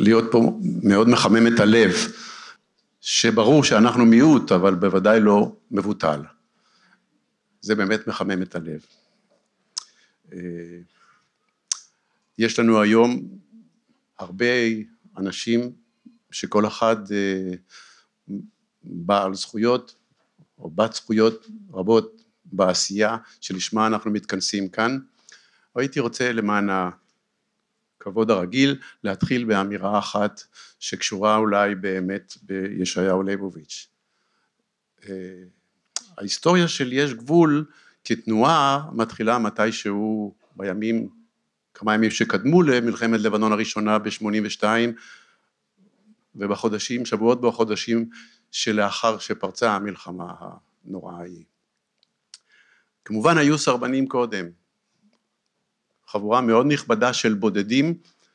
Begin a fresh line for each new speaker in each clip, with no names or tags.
להיות פה מאוד מחמם את הלב, שברור שאנחנו מיעוט, אבל בוודאי לא מבוטל. זה באמת מחמם את הלב. יש לנו היום הרבה אנשים שכל אחד בעל זכויות או בת זכויות רבות בעשייה שלשמה אנחנו מתכנסים כאן. הייתי רוצה למען הכבוד הרגיל להתחיל באמירה אחת שקשורה אולי באמת בישעיהו ליבוביץ'. ההיסטוריה של יש גבול כתנועה מתחילה מתישהו בימים, כמה ימים שקדמו למלחמת לבנון הראשונה ב-82 ובחודשים, שבועות בחודשים שלאחר שפרצה המלחמה הנוראה ההיא. כמובן היו סרבנים קודם, חבורה מאוד נכבדה של בודדים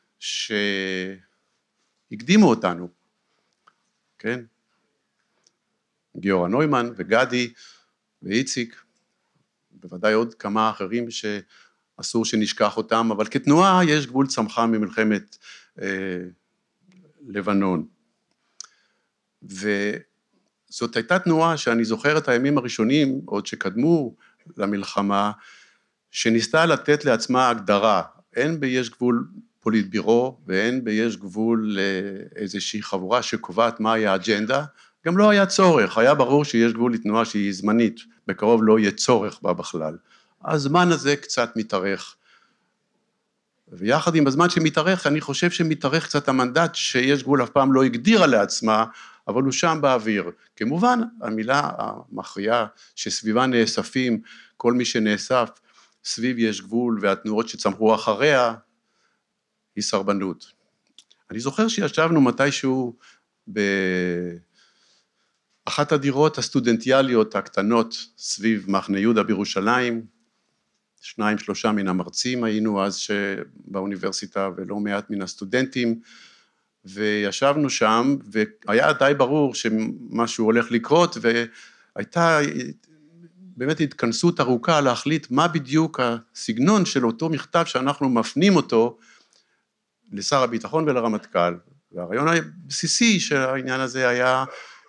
שהקדימו אותנו, כן? גיורא נוימן וגדי ואיציק, בוודאי עוד כמה אחרים שאסור שנשכח אותם, אבל כתנועה יש גבול צמחה ממלחמת לבנון. וזאת הייתה תנועה שאני זוכר את הימים הראשונים, עוד שקדמו למלחמה, שניסתה לתת לעצמה הגדרה, אין ביש גבול פוליטבירו, ואין ביש גבול לאיזושהי חבורה שקובעת מהי האג'נדה, גם לא היה צורך, היה ברור שיש גבול לתנועה שהיא זמנית, בקרוב לא יהיה צורך בה בכלל. הזמן הזה קצת מתארך, ויחד עם הזמן שמתארך, אני חושב שמתארך קצת המנדט שיש גבול אף פעם לא הגדירה לעצמה, אבל הוא שם באוויר. כמובן, המילה המכריעה שסביבה נאספים, כל מי שנאסף, סביב יש גבול, והתנועות שצמחו אחריה, היא סרבנות. אני זוכר שישבנו מתישהו באחת הדירות הסטודנטיאליות הקטנות, סביב מחנה יהודה בירושלים, 2-3 מן המרצים היינו אז באוניברסיטה, ולא מעט מן הסטודנטים, וישבנו שם, והיה די ברור שמשהו הולך לקרות, והייתה באמת התכנסות ארוכה להחליט מה בדיוק הסגנון של אותו מכתב שאנחנו מפנים אותו לשר הביטחון ולרמטכ"ל. והרעיון הבסיסי של העניין הזה היה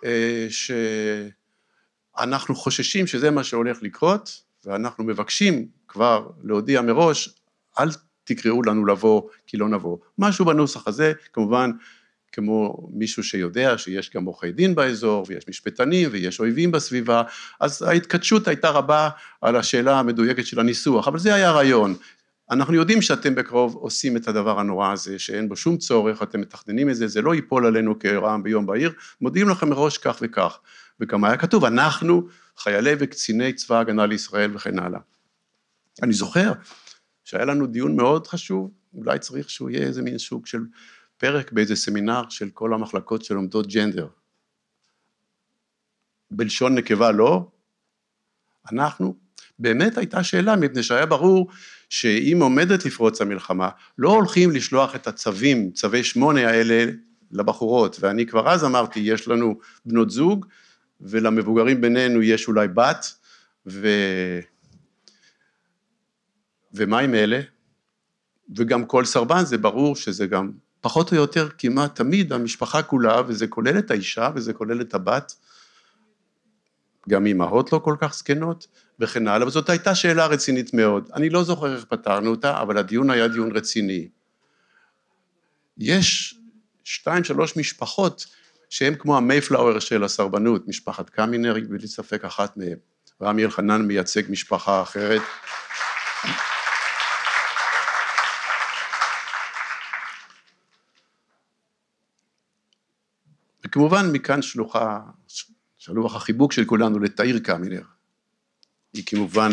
שאנחנו חוששים שזה מה שהולך לקרות, ואנחנו מבקשים כבר להודיע מראש, אל תקראו לנו לבוא כי לא נבוא. משהו בנוסח הזה, כמובן, כמו מישהו שיודע שיש גם עורכי דין באזור, ויש משפטנים, ויש אויבים בסביבה, אז ההתקדשות הייתה רבה על השאלה המדויקת של הניסוח, אבל זה היה רעיון. אנחנו יודעים שאתם בקרוב עושים את הדבר הנורא הזה, שאין בו שום צורך, אתם מתכננים את זה, זה לא ייפול עלינו כרעם ביום בהיר, מודיעים לכם מראש כך וכך, וכמה היה כתוב, אנחנו חיילי וקציני צבא הגנה לישראל וכן הלאה. אני זוכר שהיה לנו דיון מאוד חשוב, אולי צריך שהוא יהיה איזה מין סוג של פרק באיזה סמינר של כל המחלקות שלומדות ג'נדר. בלשון נקבה לא, אנחנו, באמת הייתה שאלה, מפני שהיה ברור שאם עומדת לפרוץ המלחמה, לא הולכים לשלוח את הצווים, צווי 8 האלה לבחורות, ואני כבר אז אמרתי, יש לנו בנות זוג, ולמבוגרים בינינו יש אולי בת, ומה עם אלה? וגם כל סרבן, זה ברור שזה גם פחות או יותר כמעט תמיד המשפחה כולה, וזה כולל את האישה, וזה כולל את הבת, גם אמהות לא כל כך זקנות, וכן הלאה, וזאת הייתה שאלה רצינית מאוד. אני לא זוכר איך פתרנו אותה, אבל הדיון היה דיון רציני. יש 2-3 משפחות, שהן כמו המייפלאואר של הסרבנות, משפחת קמינר, בלי ספק אחת מהם. רמי אלחנן מייצג משפחה אחרת. וכמובן מכאן שלוח החיבוק של כולנו לתאיר קמינר. היא כמובן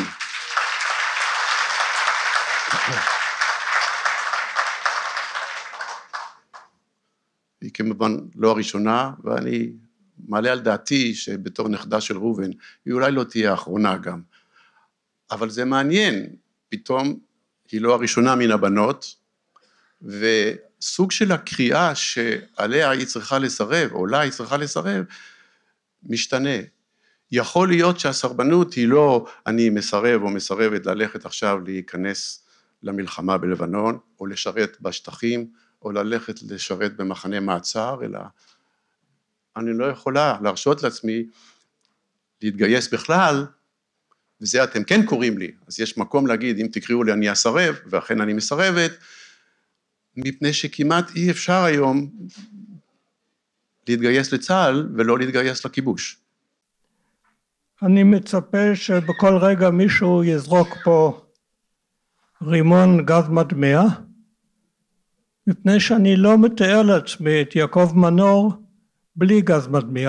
לא הראשונה, ואני מעלה על דעתי שבתור נכדה של ראובן, היא אולי לא תהיה האחרונה גם. אבל זה מעניין, פתאום היא לא הראשונה מן הבנות, וסוג של הקריאה שעליה היא צריכה לסרב, או לה היא צריכה לסרב, משתנה. יכול להיות שהסרבנות היא לא אני מסרב או מסרבת ללכת עכשיו להיכנס למלחמה בלבנון, או לשרת בשטחים, או ללכת לשרת במחנה מעצר, אלא אני לא יכולה להרשות לעצמי להתגייס בכלל, וזה אתם כן קוראים לי, אז יש מקום להגיד, אם תקראו לי אני אסרב, ואכן אני מסרבת, מפני שכמעט אי אפשר היום להתגייס לצה"ל ולא להתגייס לכיבוש.
אני מצפה שבכל רגע מישהו יזרוק פה רימון גז מדמיע, מפני שאני לא מתאר לעצמי את יעקב מנור בלי גז מדמיע.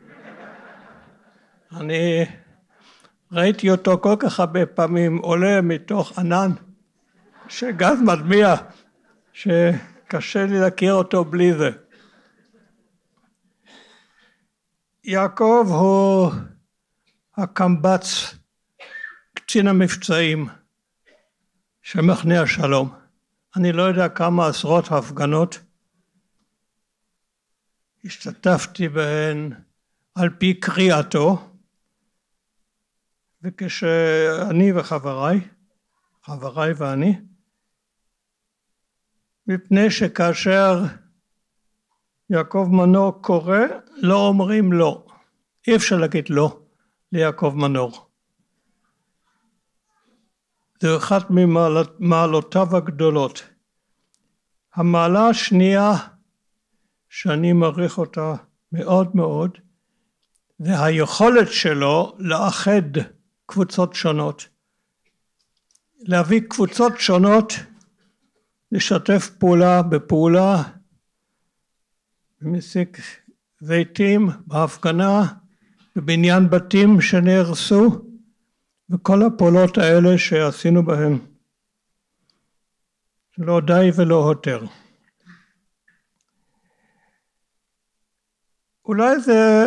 אני ראיתי אותו כל כך הרבה פעמים עולה מתוך ענן שגז מדמיע, שקשה לי להכיר אותו בלי זה. יעקב הוא הקמב"ץ, קצין המבצעים של מחנה השלום. אני לא יודע כמה עשרות הפגנות השתתפתי בהן על פי קריאתו, וכשאני וחבריי ואני, מפני שכאשר יעקב מנור קורא, לא אומרים לא. אי אפשר להגיד לא ליעקב מנור. זו אחת ממעלותיו הגדולות. המעלה השנייה, שאני מעריך אותה מאוד מאוד, זה היכולת שלו לאחד קבוצות שונות. להביא קבוצות שונות, לשתף בפעולה, במסיק זיתים, בהפגנה, בבניין בתים שנהרסו, וכל הפעולות האלה שעשינו בהן. לא די ולא יותר. אולי זה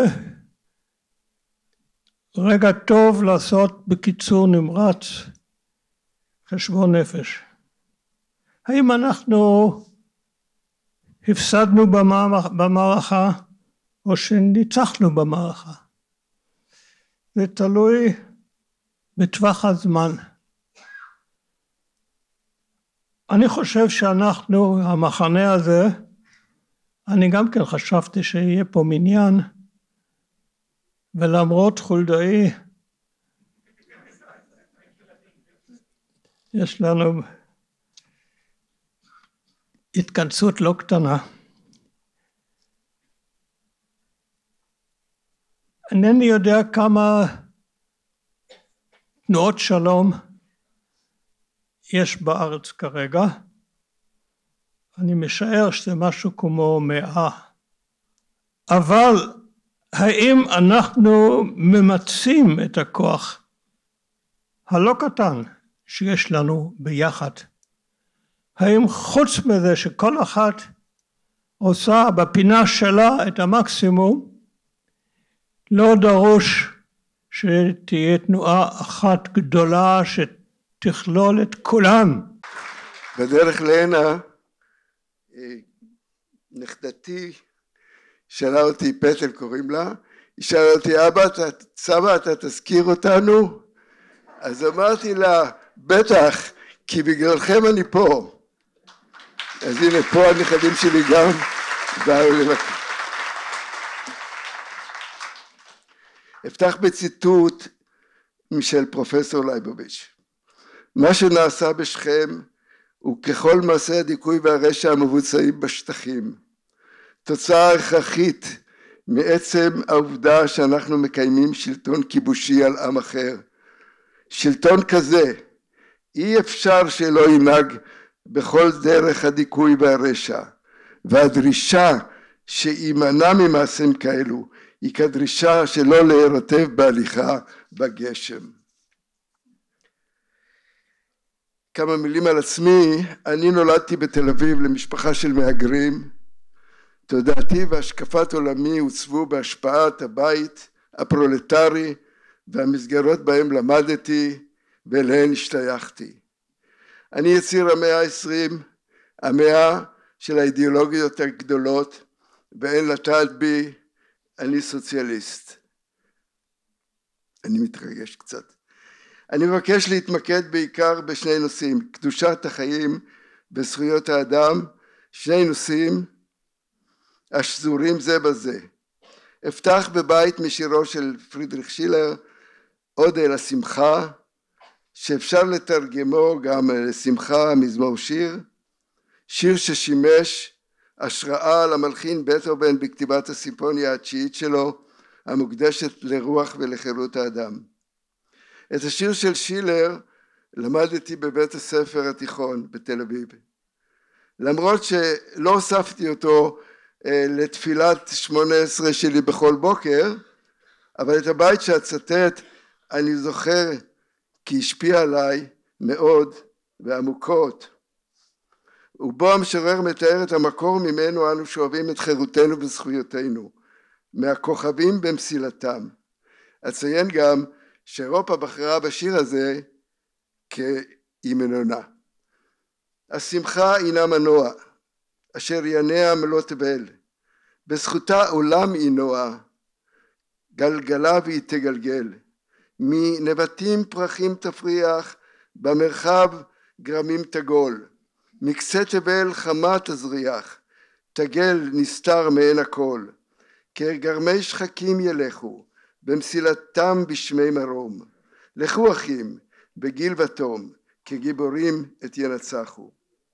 רגע טוב לעשות בקיצור נמרץ חשבון נפש. האם אנחנו הפסדנו במערכה או שניצחנו במערכה? זה תלוי בטווח הזמן. אני חושב שאנחנו, המחנה הזה, אני גם כן חשבתי שיהיה פה מניין, ולמרות חולדאי, יש לנו התכנסות לא קטנה. אינני יודע כמה תנועות שלום יש בארץ כרגע. אני משער שזה משהו כמו 100. אבל האם אנחנו ממצים את הכוח הלא קטן שיש לנו ביחד? האם חוץ מזה שכל אחת עושה בפינה שלה את המקסימום, לא דרוש שתהיה תנועה אחת גדולה שתכלול את כולם?
בדרך להנה, נכדתי שאלה אותי, פטל קוראים לה, היא שאלה אותי, אבא, סבא, אתה תזכיר אותנו? אז אמרתי לה, בטח, כי בגללכם אני פה. אז הנה, פה הנכדים שלי גם באו לבקר. אפתח בציטוט של פרופסור לייבוביץ'. מה שנעשה בשכם הוא ככל מעשי הדיכוי והרשע המבוצעים בשטחים. תוצאה הכרחית מעצם העובדה שאנחנו מקיימים שלטון כיבושי על עם אחר. שלטון כזה אי אפשר שלא ינהג בכל דרך הדיכוי והרשע, והדרישה שימנע ממעשים כאלו היא כדרישה שלא להירטב בהליכה בגשם. כמה מילים על עצמי. אני נולדתי בתל אביב למשפחה של מהגרים. תודעתי והשקפת עולמי עוצבו בהשפעת הבית הפרולטרי והמסגרות בהם למדתי ואליהן השתייכתי. אני יציר המאה ה-20, המאה של האידיאולוגיות הגדולות, ואין לטעת בי, אני סוציאליסט. אני מתרגש קצת. אני מבקש להתמקד בעיקר בשני נושאים, קדושת החיים וזכויות האדם, שני נושאים השזורים זה בזה. אפתח בבית משירו של פרידריך שילר, עוד אל השמחה, שאפשר לתרגמו גם לשמחה מזמור שיר, שיר ששימש השראה למלחין בטהובן בכתיבת הסימפוניה התשיעית שלו, המוקדשת לרוח ולחירות האדם. את השיר של שילר למדתי בבית הספר התיכון בתל אביב. למרות שלא הוספתי אותו לתפילת 18 שלי בכל בוקר, אבל את הבית שאצטט אני זוכר כי השפיע עליי מאוד ועמוקות. ובו המשורר מתאר את המקור ממנו אנו שואבים את חירותנו וזכויותינו, מהכוכבים במסילתם. אציין גם שאירופה בחרה בשיר הזה כהמנונה. השמחה הינה מנוע, אשר ינע מלוא תבל, בזכותה עולם ינוע, גלגלה והיא תגלגל, מנבטים פרחים תפריח, במרחב גרמים תגול, מקצה תבל חמה תזריח, תגל נסתר מעין הכל, כגרמי שחקים ילכו, במסילתם בשמי מרום, לכו אחים בגיל ותום, כגיבורים את ינצחו.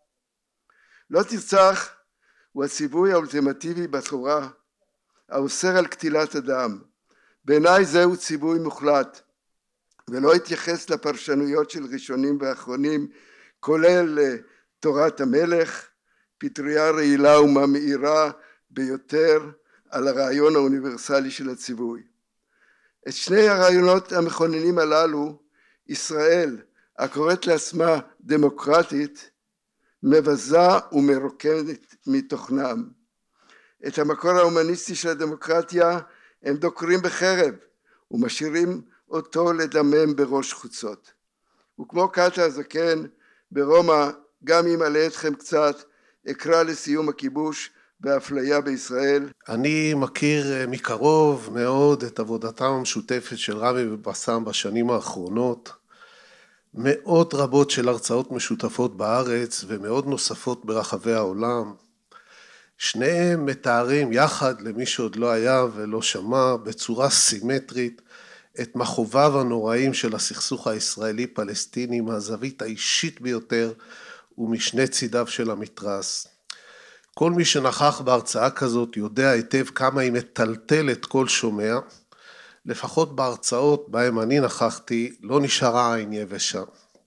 לא תרצח הוא הציווי האולטימטיבי בתורה, האוסר על קטילת אדם. בעיניי זהו ציווי מוחלט, ולא התייחס לפרשנויות של ראשונים ואחרונים, כולל תורת המלך, פטריה רעילה וממאירה ביותר על הרעיון האוניברסלי של הציווי. את שני הרעיונות המכוננים הללו, ישראל, הקוראת לעצמה דמוקרטית, מבזה ומרוקנת מתוכנם. את המקור ההומניסטי של הדמוקרטיה הם דוקרים בחרב ומשאירים אותו לדמם בראש חוצות. וכמו קאטה הזקן ברומא, גם אם אלאה אתכם קצת, אקרא לסיום הכיבוש והאפליה בישראל.
אני מכיר מקרוב מאוד את עבודתם המשותפת של רמי ובסם בשנים האחרונות, מאות רבות של הרצאות משותפות בארץ ומאות נוספות ברחבי העולם. שניהם מתארים יחד, למי שעוד לא היה ולא שמע, בצורה סימטרית את מכאוביו הנוראים של הסכסוך הישראלי-פלסטיני מהזווית האישית ביותר ומשני צידיו של המתרס. כל מי שנכח בהרצאה כזאת יודע היטב כמה היא מטלטלת כל שומע, לפחות בהרצאות בהם אני נכחתי לא נשארה עין יבשה.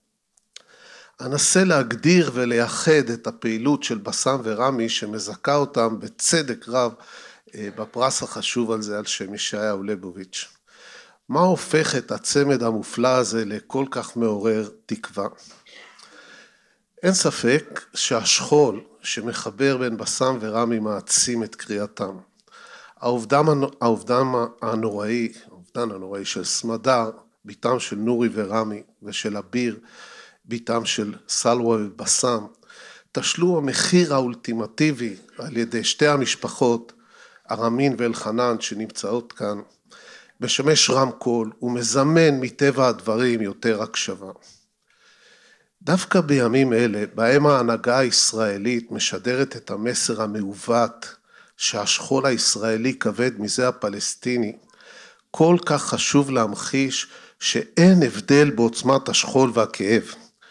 אנסה להגדיר ולייחד את הפעילות של בסם ורמי שמזכה אותם בצדק רב בפרס החשוב על זה על שם ישעיהו ליבוביץ'. מה הופך את הצמד המופלא הזה לכל כך מעורר תקווה? אין ספק שהשכול שמחבר בין בסם ורמי מעצים את קריאתם. האובדן הנוראי של סמדר, ביתם של נורי ורמי, ושל אביר, ביתם של סלווה ובסם, תשלו המחיר האולטימטיבי על ידי שתי המשפחות, ארמין ואלחנן שנמצאות כאן, משמש רמקול ומזמן מטבע הדברים יותר הקשבה. דווקא בימים אלה, בהם ההנהגה הישראלית משדרת את המסר המעוות שהשכול הישראלי כבד מזה הפלסטיני, כל כך חשוב להמחיש שאין הבדל בעוצמת השכול והכאב.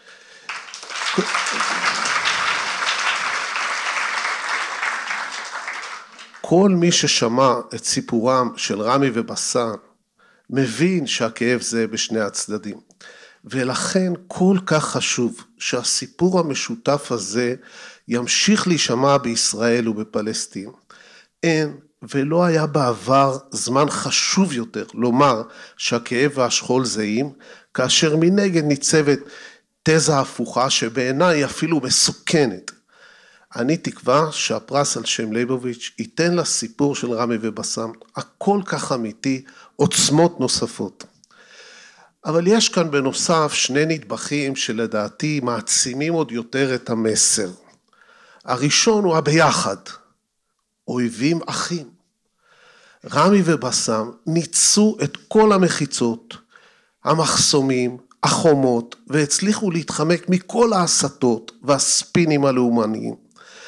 כל מי ששמע את סיפורם של רמי ובסם, מבין שהכאב זה בשני הצדדים. ולכן כל כך חשוב שהסיפור המשותף הזה ימשיך להישמע בישראל ובפלסטין. אין ולא היה בעבר זמן חשוב יותר לומר שהכאב והשכול זהים, כאשר מנגד ניצבת תזה הפוכה שבעיניי היא אפילו מסוכנת. אני תקווה שהפרס על שם ליבוביץ' ייתן לסיפור של רמי ובסם הכל כך אמיתי עוצמות נוספות. אבל יש כאן בנוסף שני נדבכים שלדעתי מעצימים עוד יותר את המסר. הראשון הוא הביחד, אויבים אחים. רמי ובסם ניצו את כל המחיצות, המחסומים, החומות, והצליחו להתחמק מכל ההסתות והספינים הלאומניים.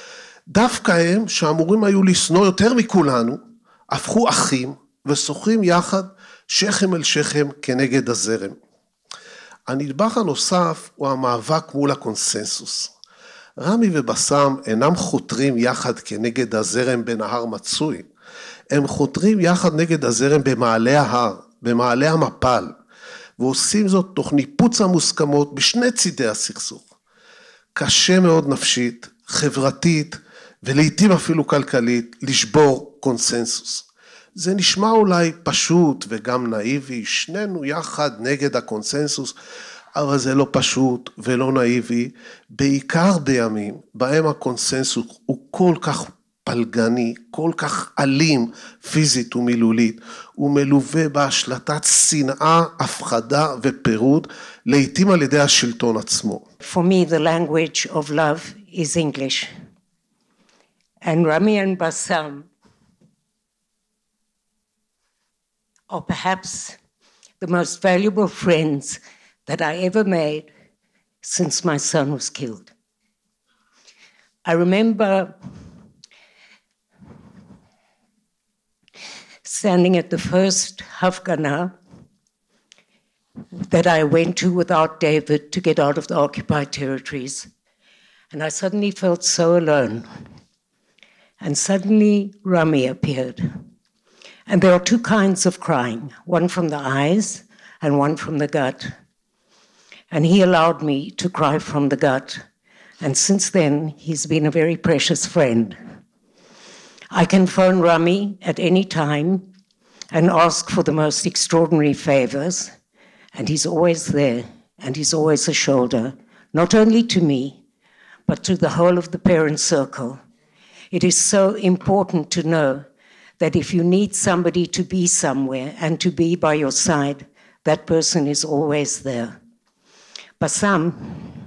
דווקא הם שאמורים היו לשנוא יותר מכולנו, הפכו אחים ושוחים יחד שכם אל שכם כנגד הזרם. הנדבך הנוסף הוא המאבק מול הקונסנזוס. רמי ובסם אינם חותרים יחד כנגד הזרם בנהר מצוי, הם חותרים יחד נגד הזרם במעלה ההר, במעלה המפל, ועושים זאת תוך ניפוץ המוסכמות בשני צידי הסכסוך. קשה מאוד נפשית, חברתית, ולעיתים אפילו כלכלית, לשבור קונסנזוס. זה נשמע אולי פשוט וגם נאיבי, שנינו יחד נגד הקונסנזוס, אבל זה לא פשוט ולא נאיבי, בעיקר בימים בהם הקונסנזוס הוא כל כך פלגני, כל כך אלים פיזית ומילולית, הוא מלווה בהשלטת שנאה, הפחדה ופירוד, לעתים על ידי השלטון עצמו.
For me, the language of love is English. And Rami and Bassam are perhaps the most valuable friends that I ever made since my son was killed. I remember standing at the first Hafganah that I went to without David to get out of the occupied territories. And I suddenly felt so alone. And suddenly Rami appeared. And there are two kinds of crying, one from the eyes and one from the gut. And he allowed me to cry from the gut. And since then, he's been a very precious friend. I can phone Rami at any time and ask for the most extraordinary favors, and he's always there, and he's always a shoulder, not only to me, but to the whole of the parent circle. It is so important to know that if you need somebody to be somewhere and to be by your side, that person is always there. Bassam,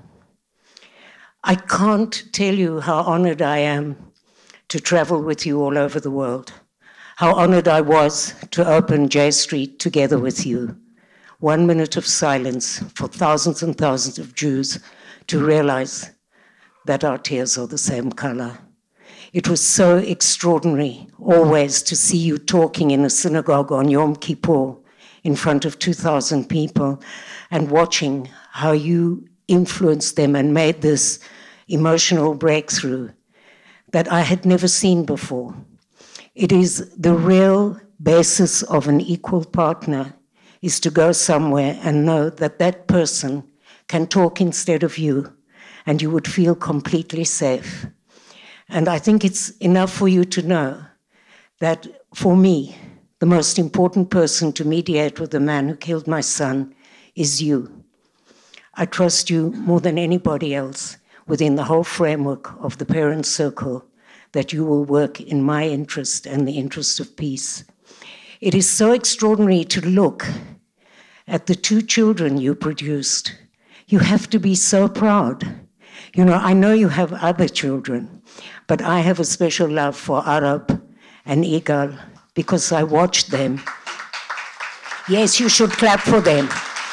I can't tell you how honored I am to travel with you all over the world, how honored I was to open J Street together with you. 1 minute of silence for thousands and thousands of Jews to realize that our tears are the same color. It was so extraordinary always to see you talking in a synagogue on Yom Kippur in front of 2,000 people and watching how you influenced them and made this emotional breakthrough that I had never seen before. It is the real basis of an equal partner is to go somewhere and know that that person can talk instead of you and you would feel completely safe. And I think it's enough for you to know that for me, the most important person to mediate with the man who killed my son is you. I trust you more than anybody else within the whole framework of the parent circle that you will work in my interest and the interest of peace. It is so extraordinary to look at the two children you produced. You have to be so proud. You know, I know you have other children, but I have a special love for Arab and Igal because I watched them. Yes, you should clap for them.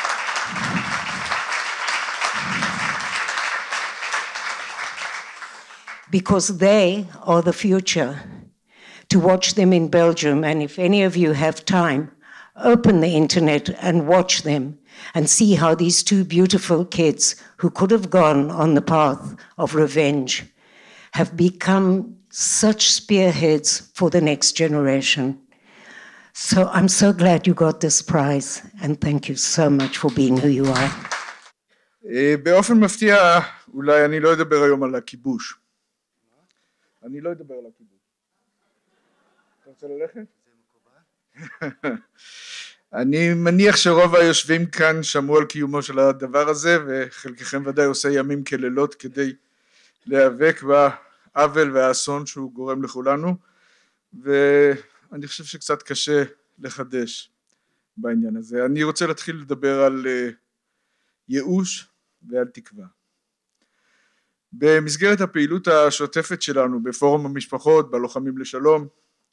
Because they are the future. To watch them in Belgium, and if any of you have time, open the internet and watch them and see how these two beautiful kids who could have gone on the path of revenge have become such spearheads for the next generation. So I'm so glad you got this prize, and thank you so much for being who you are.
באופן מפתיע, אולי אני לא אדבר היום על הכיבוש. אני לא אדבר על הכיבוש. אתה רוצה ללכת? זה מקובל. אני מניח שרוב היושבים כאן שמעו על קיומו של הדבר הזה, וחלקכם ודאי עושה ימים כלילות כדי להיאבק בעוול והאסון שהוא גורם לכולנו, ואני חושב שקצת קשה לחדש בעניין הזה. אני רוצה להתחיל לדבר על ייאוש ועל תקווה. במסגרת הפעילות השוטפת שלנו בפורום המשפחות, בלוחמים לשלום,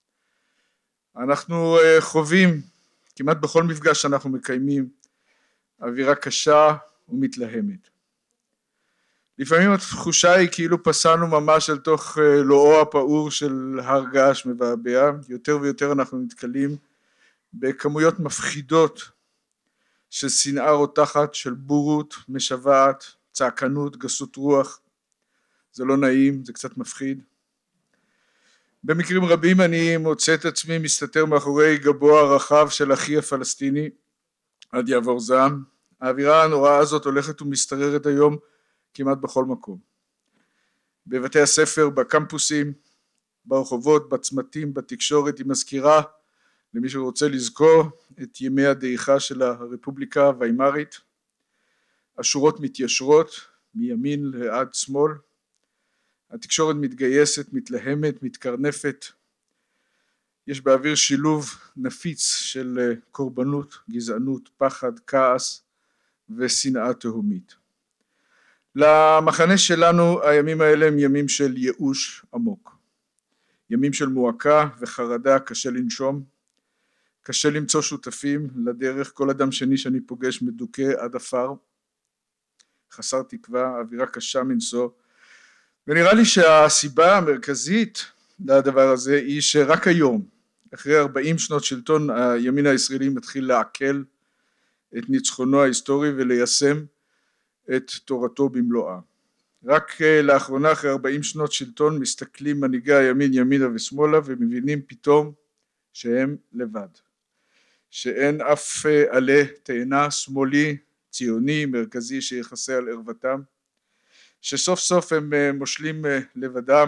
אנחנו חווים כמעט בכל מפגש שאנחנו מקיימים אווירה קשה ומתלהמת. לפעמים התחושה היא כאילו פסענו ממש אל תוך לואו הפעור של הר געש מבעבע. יותר ויותר אנחנו נתקלים בכמויות מפחידות של שנאה רותחת, של בורות, משוועת, צעקנות, גסות רוח. זה לא נעים, זה קצת מפחיד. במקרים רבים אני מוצא את עצמי מסתתר מאחורי גבו הרחב של אחי הפלסטיני עד יעבור זעם. האווירה הנוראה הזאת הולכת ומסתררת היום כמעט בכל מקום. בבתי הספר, בקמפוסים, ברחובות, בצמתים, בתקשורת. היא מזכירה למי שרוצה לזכור את ימי הדעיכה של הרפובליקה הוויימרית. השורות מתיישרות מימין לעד שמאל. התקשורת מתגייסת, מתלהמת, מתקרנפת. יש באוויר שילוב נפיץ של קורבנות, גזענות, פחד, כעס ושנאה תהומית. למחנה שלנו הימים האלה הם ימים של ייאוש עמוק. ימים של מועקה וחרדה, קשה לנשום. קשה למצוא שותפים לדרך. כל אדם שני שאני פוגש מדוכא עד עפר. חסר תקווה, אווירה קשה מנשוא. ונראה לי שהסיבה המרכזית לדבר הזה היא שרק היום, אחרי 40 שנות שלטון, הימין הישראלי מתחיל לעכל את ניצחונו ההיסטורי וליישם את תורתו במלואה. רק לאחרונה, אחרי 40 שנות שלטון, מסתכלים מנהיגי הימין ימינה ושמאלה ומבינים פתאום שהם לבד. שאין אף עלה תאנה שמאלי, ציוני, מרכזי שיחסה על ערוותם. שסוף סוף הם מושלים לבדם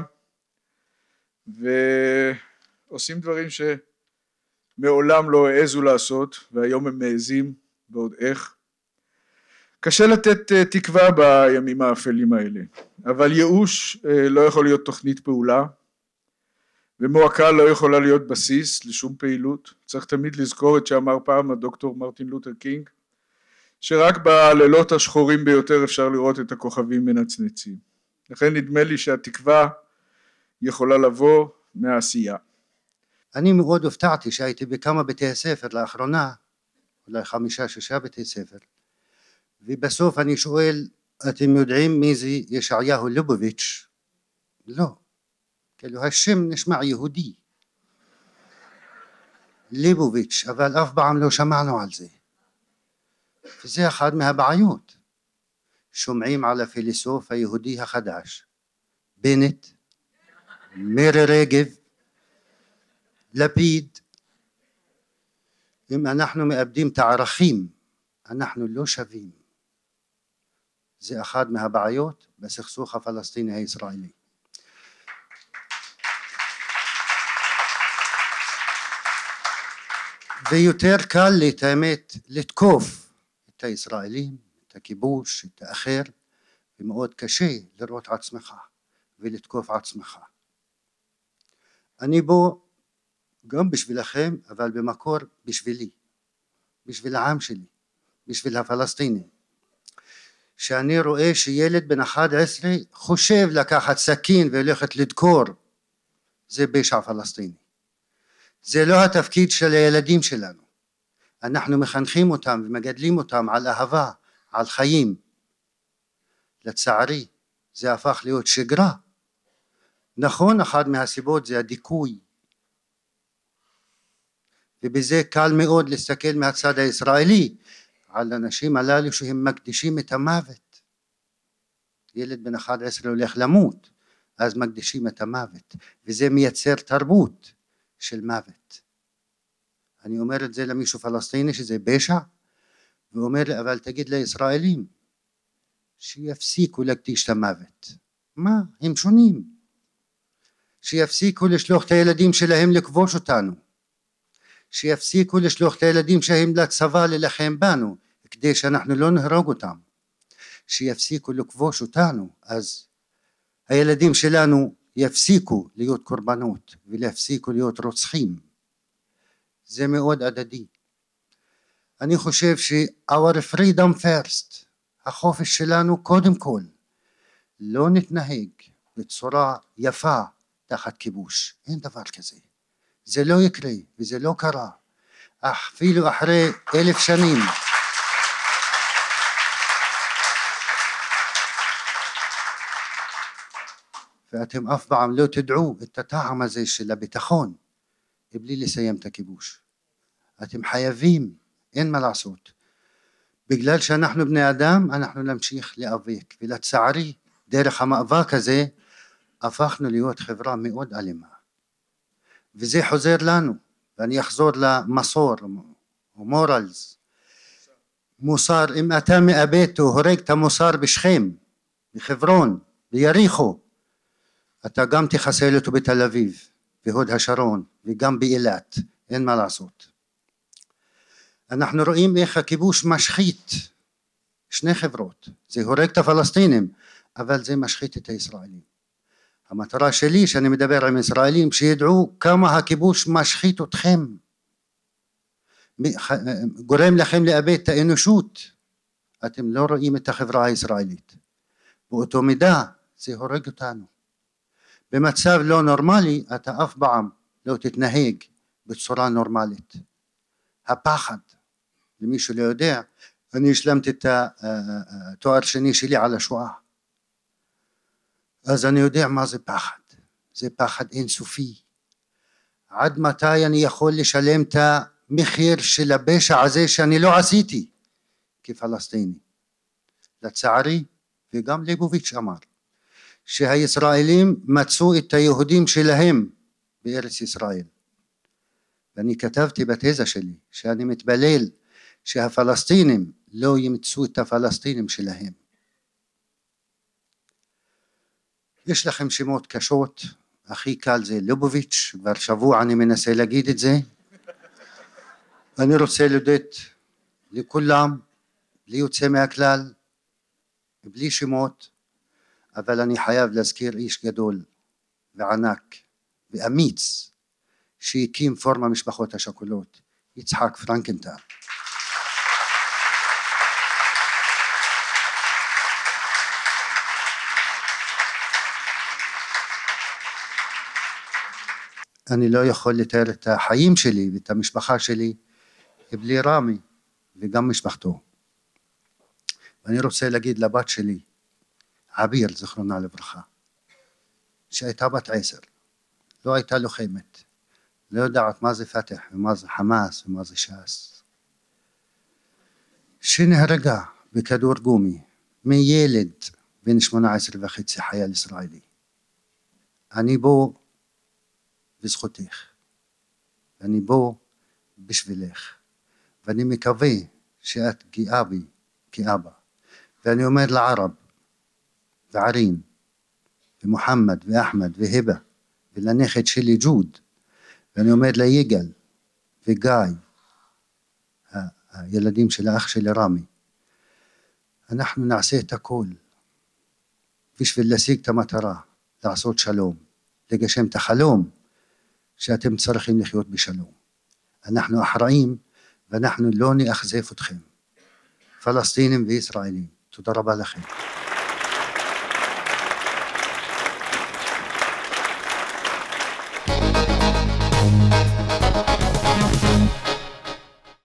ועושים דברים שמעולם לא העזו לעשות, והיום הם מעזים ועוד איך. קשה לתת תקווה בימים האפלים האלה, אבל ייאוש לא יכול להיות תוכנית פעולה, ומועקה לא יכולה להיות בסיס לשום פעילות. צריך תמיד לזכור את שאמר פעם הדוקטור מרטין לותר קינג, שרק בלילות השחורים ביותר אפשר לראות את הכוכבים מנצנצים. לכן נדמה לי שהתקווה יכולה לבוא מהעשייה.
אני מאוד הופתעתי שהייתי בכמה בתי ספר לאחרונה, אולי 5-6 בתי ספר, ובסוף אני שואל, אתם יודעים מי זה ישעיהו ליבוביץ'? לא. כאילו השם נשמע יהודי. ליבוביץ', אבל אף פעם לא שמענו על זה. וזה אחד מהבעיות. שומעים על הפילוסוף היהודי החדש, בנט, מירי רגב, לפיד. אם אנחנו מאבדים את הערכים, אנחנו לא שווים. זה אחד מהבעיות בסכסוך הפלסטיני הישראלי. ויותר קל את האמת לתקוף את הישראלים, את הכיבוש, את האחר, ומאוד קשה לראות עצמך ולתקוף עצמך. אני בו גם בשבילכם, אבל במקור בשבילי, בשביל העם שלי, בשביל הפלסטינים. שאני רואה שילד בן 11 חושב לקחת סכין וללכת לדקור, זה פשע פלסטיני. זה לא התפקיד של הילדים שלנו. אנחנו מחנכים אותם ומגדלים אותם על אהבה, על חיים. לצערי, זה הפך להיות שגרה. נכון, אחד מהסיבות זה הדיכוי. ובזה קל מאוד להסתכל מהצד הישראלי על אנשים הללו שהם מקדישים את המוות. ילד בן 11 הולך למות, אז מקדישים את המוות, וזה מייצר תרבות של מוות. אני אומר את זה למישהו פלסטיני שזה פשע, ואומר לי, אבל תגיד לישראלים שיפסיקו להקדיש את המוות. מה? הם שונים. שיפסיקו לשלוח את הילדים שלהם לכבוש אותנו. שיפסיקו לשלוח את הילדים שלהם לצבא ללחם בנו, כדי שאנחנו לא נהרוג אותם. שיפסיקו לכבוש אותנו, אז הילדים שלנו יפסיקו להיות קורבנות ולהפסיקו להיות רוצחים. זה מאוד הדדי. אני חושב our freedom first, החופש שלנו קודם כל, לא נתנהג בצורה יפה תחת כיבוש. אין דבר כזה. זה לא יקרה וזה לא קרה. אפילו אחרי 1000 שנים. ואתם אף פעם לא תדעו את הטעם הזה של הביטחון בלי לסיים את הכיבוש. אתם חייבים, אין מה לעשות. בגלל שאנחנו בני אדם, אנחנו נמשיך להיאבק, ולצערי, דרך המאבק הזה, הפכנו להיות חברה מאוד אלימה. וזה חוזר לנו, ואני אחזור למסור, מורלס. מוסר, אם אתה מאבד או הורג את המוסר בשכם, בחברון, ביריחו, אתה גם תחסל אותו בתל אביב, בהוד השרון, וגם באילת, אין מה לעשות. אנחנו רואים איך הכיבוש משחית שני חברות, זה הורג את הפלסטינים, אבל זה משחית את הישראלים. המטרה שלי שאני מדבר עם ישראלים, שידעו כמה הכיבוש משחית אתכם, גורם לכם לאבד את האנושות. אתם לא רואים את החברה הישראלית, באותו מידה זה הורג אותנו. במצב לא נורמלי אתה אף פעם לא תתנהג בצורה נורמלית. הפחד, למי שלא יודע, אני השלמתי את התואר שני שלי על השואה, אז אני יודע מה זה פחד. זה פחד אינסופי. עד מתי אני יכול לשלם את המחיר של הפשע הזה שאני לא עשיתי כפלסטיני? לצערי, וגם ליבוביץ' אמר שהישראלים מצאו את היהודים שלהם בארץ ישראל, ואני כתבתי בתזה שלי שאני מתפלל שהפלסטינים לא ימצאו את הפלסטינים שלהם. יש לכם שמות קשות, הכי קל זה ליבוביץ', כבר שבוע אני מנסה להגיד את זה. אני רוצה להודות לכולם, בלי יוצא מהכלל, בלי שמות, אבל אני חייב להזכיר איש גדול וענק ואמיץ שהקים פורום המשפחות השכולות, יצחק פרנקנטל. אני לא יכול לתאר את החיים שלי ואת המשפחה שלי בלי רמי וגם משפחתו. ואני רוצה להגיד לבת שלי, עביר, זכרונה לברכה, שהייתה בת 10, לא הייתה לוחמת, לא יודעת מה זה פתח ומה זה חמאס ומה זה ש"ס, שנהרגה בכדור גומי מילד בן 18.5, חייל ישראלי. אני בו בזכותך, ואני בו בשבילך, ואני מקווה שאת גאה בי כאבא. ואני אומר לערב וערין ומוחמד ואחמד והיבה ולנכד שלי ג'וד, ואני אומר ליגאל וגיא, הילדים של האח שלי רמי, אנחנו נעשה את הכל בשביל להשיג את המטרה, לעשות שלום, לגשם את החלום שאתם צריכים לחיות בשלום. אנחנו אחראים ואנחנו לא נאכזב אתכם, פלסטינים וישראלים. תודה רבה לכם.